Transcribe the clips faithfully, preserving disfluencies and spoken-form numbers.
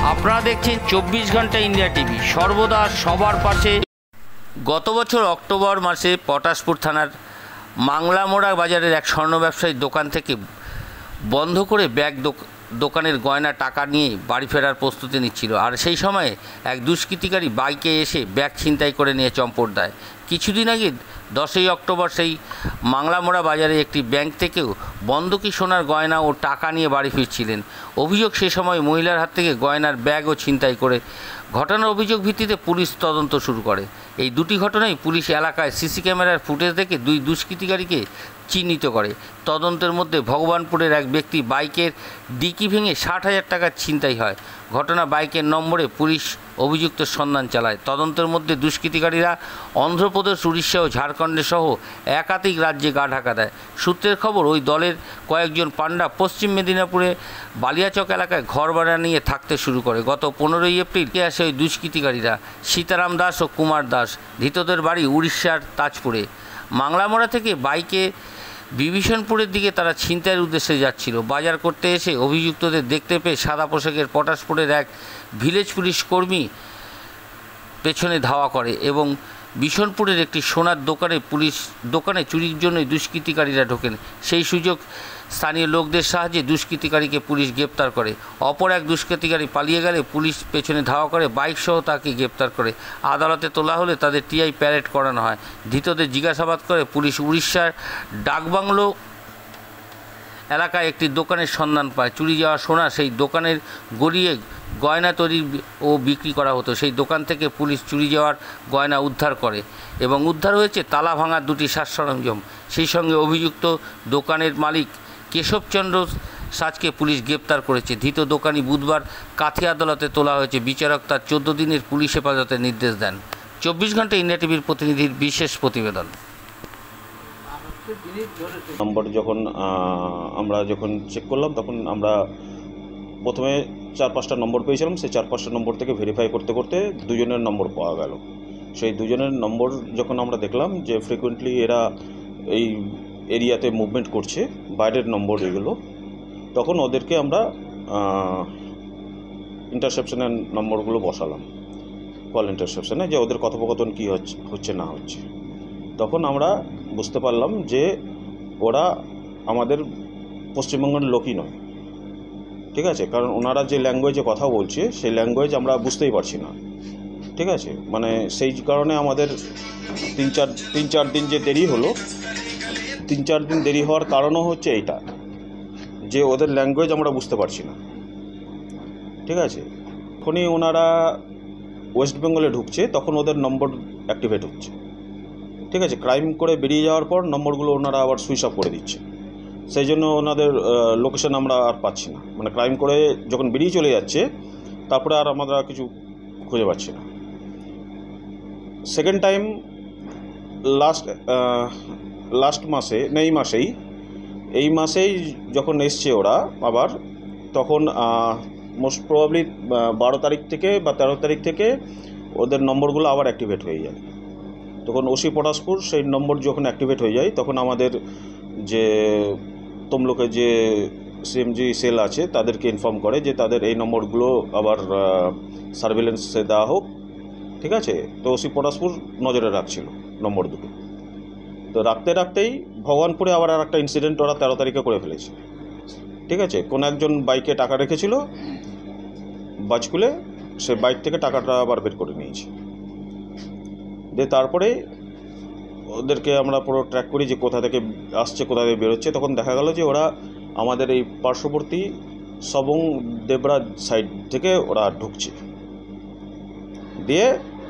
আপনারা দেখছেন চব্বিশ ঘন্টা ইন্ডিয়া টিভি, সর্বদা সবার পাশে। গত বছর অক্টোবর মাসে পটাশপুর থানার মাংলামোড়া বাজারের এক স্বর্ণ ব্যবসায়ীর দোকান থেকে বন্ধ করে ব্যাগ দোকানের গয়না টাকা নিয়ে বাড়ি ফেরার প্রস্তুতি নিচ্ছিল। আর সেই সময়ে এক দুষ্কৃতিকারী বাইকে এসে ব্যাগ ছিনতাই করে নিয়ে চম্পট দেয়। কিছুদিন আগে দশই অক্টোবর সেই মাংলামোড়া বাজারে একটি ব্যাংক থেকেও বন্ধকি সোনার গয়না ও টাকা নিয়ে বাড়ি ফিরছিলেন। অভিযোগ, সে সময় মহিলার হাত থেকে গয়নার ব্যাগও ছিনতাই করে। ঘটনার অভিযোগ ভিত্তিতে পুলিশ তদন্ত শুরু করে। এই দুটি ঘটনায় পুলিশ এলাকায় সিসি ক্যামেরার ফুটেজ দেখে দুই দুষ্কৃতিকারীকে চিহ্নিত করে। তদন্তের মধ্যে ভগবানপুরের এক ব্যক্তি বাইকের ডিকি ভেঙে ষাট হাজার টাকা ছিনতাই হয়। ঘটনা বাইকের নম্বরে পুলিশ অভিযুক্তের সন্ধান চালায়। তদন্তের মধ্যে দুষ্কৃতিকারীরা অন্ধ্রপ্রদেশ, উড়িষ্যা ও ঝাড়খণ্ডে সহ একাধিক রাজ্যে গা ঢাকা দেয়। সূত্রের খবর, ওই দলের কয়েকজন পান্ডা পশ্চিম মেদিনীপুরে বালিয়াচক এলাকায় ঘর ভাড়া নিয়ে থাকতে শুরু করে। গত পনেরোই এপ্রিল আসে ওই দুষ্কৃতিকারীরা। সীতারাম দাস ও কুমার দাস, ধৃতদের বাড়ি উড়িষ্যার তাজপুরে। মাংলামোড়া থেকে বাইকে বিভীষণপুরের দিকে তারা ছিনতাইয়ের উদ্দেশ্যে যাচ্ছিল। বাজার করতে এসে অভিযুক্তদের দেখতে পেয়ে সাদা পোশাকের পটাশপুরের এক ভিলেজ পুলিশ কর্মী পেছনে ধাওয়া করে এবং বিশনপুরের একটি সোনার দোকানে পুলিশ দোকানে চুরির জন্য দুষ্কৃতিকারীরা ঢোকেন। সেই সুযোগ স্থানীয় লোকদের সাহায্যে দুষ্কৃতিকারীকে পুলিশ গ্রেপ্তার করে। অপর এক দুষ্কৃতিকারী পালিয়ে গেলে পুলিশ পেছনে ধাওয়া করে বাইক সহ তাকে গ্রেপ্তার করে। আদালতে তোলা হলে তাদের টিআই প্যারেড করানো হয়। ধৃতদের জিজ্ঞাসাবাদ করে পুলিশ উড়িষ্যার ডাকবাংলো এলাকায় একটি দোকানের সন্ধান পায়। চুরি যাওয়া সোনা সেই দোকানের গড়িয়ে গয়না তৈরি ও বিক্রি করা হতো। সেই দোকান থেকে পুলিশ চুরি যাওয়ার গয়না উদ্ধার করে এবং উদ্ধার হয়েছে তালা ভাঙার দুটি সাজ সরঞ্জাম। সেই সঙ্গে অভিযুক্ত দোকানের মালিক কেশবচন্দ্র সাজকে পুলিশ গ্রেপ্তার করেছে। ধৃত দোকানি বুধবার কাথি আদালতে তোলা হয়েছে। বিচারক তার চোদ্দ দিনের পুলিশ হেফাজতের নির্দেশ দেন। চব্বিশ ঘন্টা ইন্ডিয়া টিভির প্রতিনিধির বিশেষ প্রতিবেদন। নম্বর যখন আমরা যখন চেক করলাম তখন আমরা প্রথমে চার পাঁচটা নম্বর পেয়েছিলাম। সেই চার পাঁচটা নম্বর থেকে ভেরিফাই করতে করতে দুজনের নম্বর পাওয়া গেল। সেই দুজনের নম্বর যখন আমরা দেখলাম যে ফ্রিকুয়েন্টলি এরা এই এরিয়াতে মুভমেন্ট করছে, বাইরের নম্বর এগুলো, তখন ওদেরকে আমরা ইন্টারসেপশনের নম্বরগুলো বসালাম, কল ইন্টারসেপশনে, যে ওদের কথোপকথন কী হচ্ছে হচ্ছে না হচ্ছে। তখন আমরা বুঝতে পারলাম যে ওরা আমাদের পশ্চিমবঙ্গের লোকই নয়, ঠিক আছে, কারণ ওনারা যে ল্যাঙ্গুয়েজে কথা বলছে সেই ল্যাঙ্গুয়েজ আমরা বুঝতেই পারছি না, ঠিক আছে। মানে সেই কারণে আমাদের তিন চার তিন চার দিন যে দেরি হলো, তিন চার দিন দেরি হওয়ার কারণও হচ্ছে এইটা, যে ওদের ল্যাঙ্গুয়েজ আমরা বুঝতে পারছি না, ঠিক আছে। যখনই ওনারা ওয়েস্ট বেঙ্গলে ঢুকছে তখন ওদের নম্বর অ্যাক্টিভেট হচ্ছে, ঠিক আছে। ক্রাইম করে বেরিয়ে যাওয়ার পর নম্বরগুলো ওনারা আবার সুইচ অফ করে দিচ্ছে। সেই জন্য ওনাদের লোকেশন আমরা আর পাচ্ছি না। মানে ক্রাইম করে যখন বেরিয়ে চলে যাচ্ছে তারপরে আর আমরা কিছু খুঁজে পাচ্ছি না। সেকেন্ড টাইম লাস্ট লাস্ট মাসে না এই মাসেই এই মাসেই যখন এসছে ওরা আবার, তখন মোস্ট প্রবাবলি বারো তারিখ থেকে বা তেরো তারিখ থেকে ওদের নম্বরগুলো আবার অ্যাক্টিভেট হয়ে যায়। তখন ওসি পটাশপুর সেই নম্বর যখন অ্যাক্টিভেট হয়ে যায় তখন আমাদের যে তমলুকে যে সিএমজি সেল আছে তাদেরকে ইনফর্ম করে যে তাদের এই নম্বরগুলো আবার সার্ভেলেন্সে দেওয়া হোক, ঠিক আছে। তো ওসি পটাশপুর নজরে রাখছিল নম্বর দুটো। তো রাখতে রাখতেই ভগবানপুরে আবার আর একটা ইনসিডেন্ট ওরা তেরো তারিখে করে ফেলেছে, ঠিক আছে। কোনো একজন বাইকে টাকা রেখেছিল বাজকুলে, সে বাইক থেকে টাকাটা আবার বের করে নিয়েছে। দিয়ে তারপরে ওদেরকে আমরা পুরো ট্র্যাক করি যে কোথা থেকে আসছে, কোথা থেকে বেরোচ্ছে। তখন দেখা গেল যে ওরা আমাদের এই পার্শ্ববর্তী সবং দেবরা সাইড থেকে ওরা ঢুকছে। দিয়ে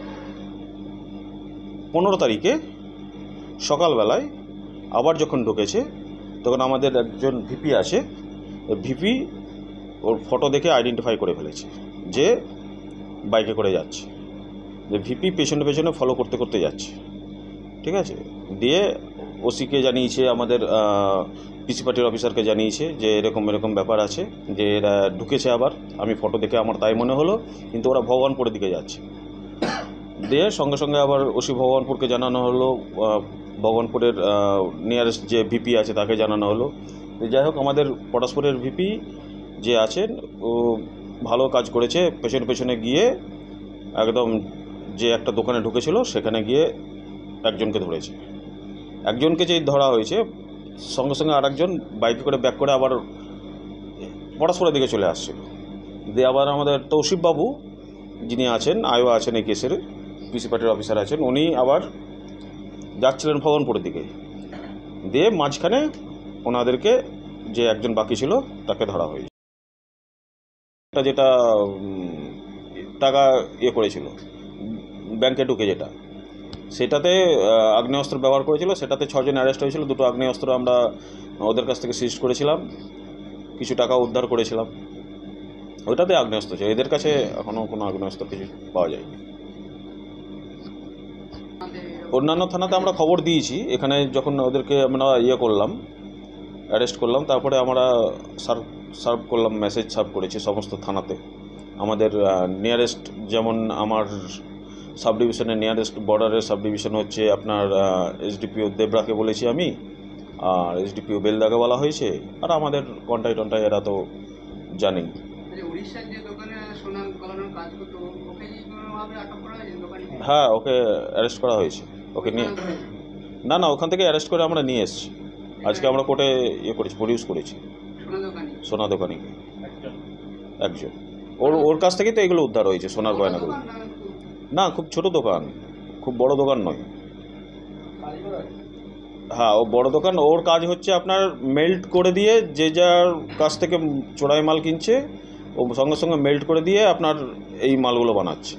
পনেরো তারিখে সকালবেলায় আবার যখন ঢুকেছে তখন আমাদের একজন ভিপি আছে, ভিপি ওর ফটো দেখে আইডেন্টিফাই করে ফেলেছে যে বাইকে করে যাচ্ছে। যে ভিপি পেছনে পেছনে ফলো করতে করতে যাচ্ছে, ঠিক আছে। দিয়ে ওসিকে জানিয়েছে, আমাদের পিসি পার্টির অফিসারকে জানিয়েছে যে এরকম এরকম ব্যাপার আছে, যে এরা ঢুকেছে আবার। আমি ফটো দেখে আমার তাই মনে হলো, কিন্তু ওরা ভগবানপুরের দিকে যাচ্ছে। দিয়ে সঙ্গে সঙ্গে আবার ওসি ভগবানপুরকে জানানো হলো, ভগবানপুরের নিয়ারেস্ট যে ভিপি আছে তাকে জানানো হলো। যাই হোক, আমাদের পটাশপুরের ভিপি যে আছেন ও ভালো কাজ করেছে। পেছনে পেছনে গিয়ে একদম যে একটা দোকানে ঢুকেছিল সেখানে গিয়ে একজনকে ধরেছে। একজনকে যেই ধরা হয়েছে সঙ্গে সঙ্গে আর একজন বাইকে করে ব্যাক করে আবার পরস্পরের দিকে চলে আসছিল। দিয়ে আবার আমাদের তৌসিফ বাবু যিনি আছেন, আয়ও আছেন এই কেসের, পিসি পার্টির অফিসার আছেন, উনি আবার যাচ্ছিলেন ভবনপুরের দিকে। দিয়ে মাঝখানে ওনাদেরকে যে একজন বাকি ছিল তাকে ধরা হয়েছে। এটা যেটা টাকা ইয়ে করেছিল ব্যাংকে ঢুকে, যেটা সেটাতে আগ্নেয়াস্ত্র ব্যবহার করেছিল, সেটাতে ছজন অ্যারেস্ট হয়েছিল। দুটো আগ্নেয়াস্ত্র আমরা ওদের কাছ থেকে সিজ করেছিলাম, কিছু টাকা উদ্ধার করেছিলাম। ওইটাতে আগ্নেয়াস্ত্র ছিল, এদের কাছে এখনও কোনো আগ্নেয়াস্ত্র কিছু পাওয়া যায়নি। অন্যান্য থানাতে আমরা খবর দিয়েছি। এখানে যখন ওদেরকে আমরা ইয়ে করলাম, অ্যারেস্ট করলাম, তারপরে আমরা সার্ভ সার্ভ করলাম, মেসেজ সার্ভ করেছি সমস্ত থানাতে। আমাদের নিয়ারেস্ট, যেমন আমার সাব ডিভিশনের নিয়ারেস্ট বর্ডারের সাব ডিভিশন হচ্ছে আপনার এসডিপিও দেবরাকে বলেছি আমি, আর এসডিপিও বেলদাকে বলা হয়েছে, আর আমাদের কন্টাই টন্টাই এরা তো জানেই। হ্যাঁ, ওকে অ্যারেস্ট করা হয়েছে। ওকে নিয়ে না না ওখান থেকে অ্যারেস্ট করে আমরা নিয়ে এসেছি। আজকে আমরা কোর্টে ইয়ে করেছি, প্রডিউস করেছি। সোনা দোকানিকে একজন, ওর ওর কাছ থেকেই তো এগুলো উদ্ধার হয়েছে, সোনার গয়নাগুলো। না, খুব ছোট দোকান, খুব বড় দোকান নয়। হ্যাঁ, ও বড় দোকান। ওর কাজ হচ্ছে আপনার মেল্ট করে দিয়ে, যে যার কাছ থেকে চোরাই মাল কিনছে ও সঙ্গে সঙ্গে মেল্ট করে দিয়ে আপনার এই মালগুলো বানাচ্ছে।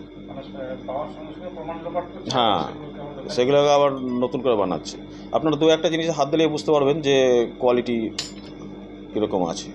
হ্যাঁ, সেগুলোকে আবার নতুন করে বানাচ্ছে। আপনারা দু একটা জিনিস হাত দিলেই বুঝতে পারবেন যে কোয়ালিটি কীরকম আছে।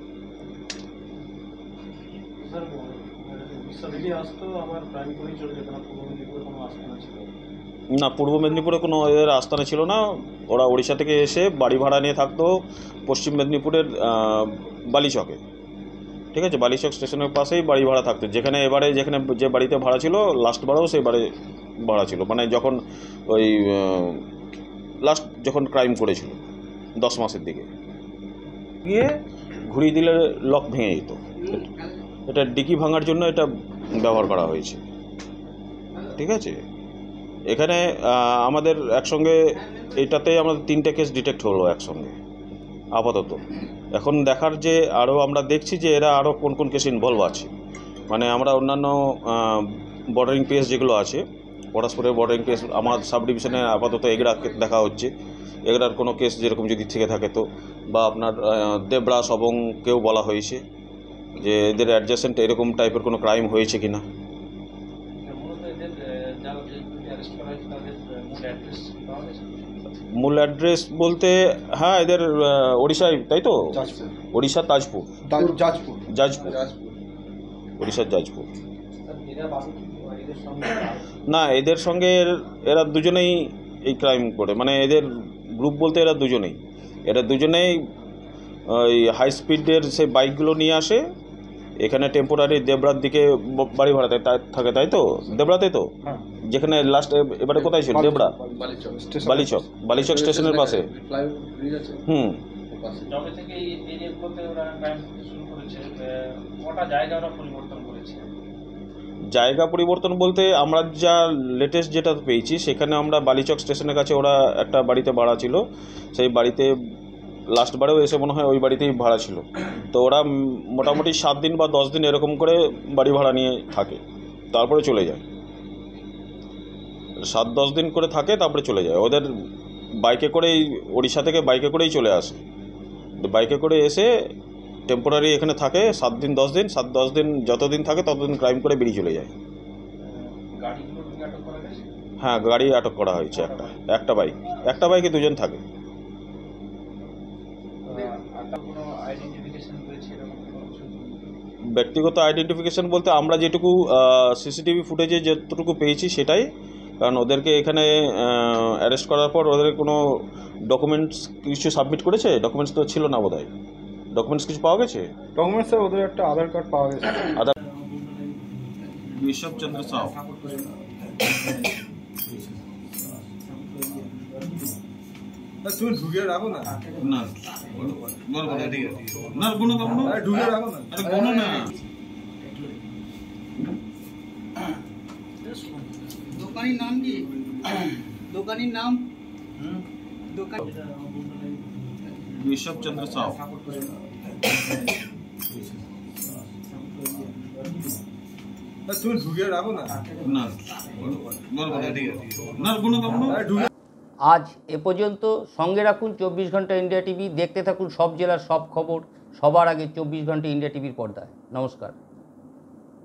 না, পূর্ব মেদিনীপুরে কোনো এদের আস্তানা ছিল না। ওরা ওড়িশা থেকে এসে বাড়ি ভাড়া নিয়ে থাকতো পশ্চিম মেদিনীপুরের বালিচকে। ঠিক আছে, বালিচক স্টেশনের পাশেই বাড়ি ভাড়া থাকতো। যেখানে এবারে যেখানে যে বাড়িতে ভাড়া ছিল লাস্ট বারেও সেই বাড়ি ভাড়া ছিল, মানে যখন ওই লাস্ট যখন ক্রাইম করেছিল দশ মাসের দিকে গিয়ে ঘুরিয়ে দিলে লক ভেঙে যেত। এটা ডিকি ভাঙার জন্য এটা ব্যবহার করা হয়েছে। ঠিক আছে, এখানে আমাদের একসঙ্গে এটাতে আমাদের তিনটে কেস ডিটেক্ট হলো একসঙ্গে আপাতত। এখন দেখার যে আরও আমরা দেখছি যে এরা আরও কোন কোন কেস ইনভলভ আছে। মানে আমরা অন্যান্য বর্ডারিং কেস যেগুলো আছে, পরস্পরের বর্ডারিং কেস আমার সাব ডিভিশনে আপাতত এগরা দেখা হচ্ছে। এগরার কোনো কেস যেরকম যদি থেকে থাকে তো, বা আপনার দেবরা সবংকেও বলা হয়েছে যে এদের অ্যাডজাসেন্ট এরকম টাইপের কোনো ক্রাইম হয়েছে কি না। মূল অ্যাড্রেস বলতে হ্যাঁ, এদের ওড়িশায়, তাই তো, ওড়িশার তাজপুর, জাজপুর জাজপুর ওড়িশার জাজপুর। না, এদের সঙ্গে এরা দুজনেই এই ক্রাইম করে, মানে এদের গ্রুপ বলতে এরা দুজনেই এরা দুজনেই ওই হাই স্পিডের সেই বাইকগুলো নিয়ে আসে এখানে টেম্পোরারি দেবরার দিকে বাড়ি ভাড়া থাকে, তাই তো, দেবরাতে তো, যেখানে লাস্ট এবারে কোথায় ছিল দেবরা, বালিচক বালিচক স্টেশনের পাশে। হুম, জায়গা পরিবর্তন বলতে আমরা যা লেটেস্ট যেটা পেয়েছি সেখানে আমরা বালিচক স্টেশনের কাছে ওরা একটা বাড়িতে ভাড়া ছিল, সেই বাড়িতে লাস্ট বারেও এসে মনে হয় ওই বাড়িতেই ভাড়া ছিল। তো ওরা মোটামুটি সাত দিন বা দশ দিন এরকম করে বাড়ি ভাড়া নিয়ে থাকে, তারপরে চলে যায়। সাত দশ দিন করে থাকে, তারপরে চলে যায়। ওদের বাইকে করেই ওড়িশা থেকে বাইকে করেই চলে আসে। বাইকে করে এসে টেম্পোরারি এখানে থাকে সাত দিন দশ দিন সাত দশ দিন যতদিন থাকে ততদিন ক্রাইম করে বেরিয়ে চলে যায়। হ্যাঁ, গাড়ি আটক করা হয়েছে, একটা একটা বাইক একটা বাইকে দুজন থাকে। ব্যক্তিগত আইডেন্টিফিকেশন বলতে আমরা যেটুকু সিসিটিভি ফুটেজে যতটুকু পেয়েছি সেটাই, কারণ ওদেরকে এখানে অ্যারেস্ট করার পর ওদের কোনো ডকুমেন্টস কিছু সাবমিট করেছে, ডকুমেন্টস তো ছিল না বোধহয়। ডকুমেন্টস কিছু পাওয়া গেছে? ডকুমেন্টসে ওদের একটা আধার কার্ড পাওয়া গেছে। আধার বিশ্বব চন্দ্র সাউ। তুমি ঢুকে রাখো না। না না, কোনো ঢুকে রাখো না, আরে কোনো না। দোকানির নাম কি? দোকানির নাম? দোকান ঋষভচন্দ্র সাউ। তুমি ঢুকে রাখো না। না ঠিক আছে না কোনো ঢুকে। আজ এ পর্যন্ত। সঙ্গে রাখুন চব্বিশ ঘন্টা ইন্ডিয়া টিভি। দেখতে থাকুন সব জেলার সব খবর সবার আগে চব্বিশ ঘন্টা ইন্ডিয়া টিভির পর্দায়। নমস্কার।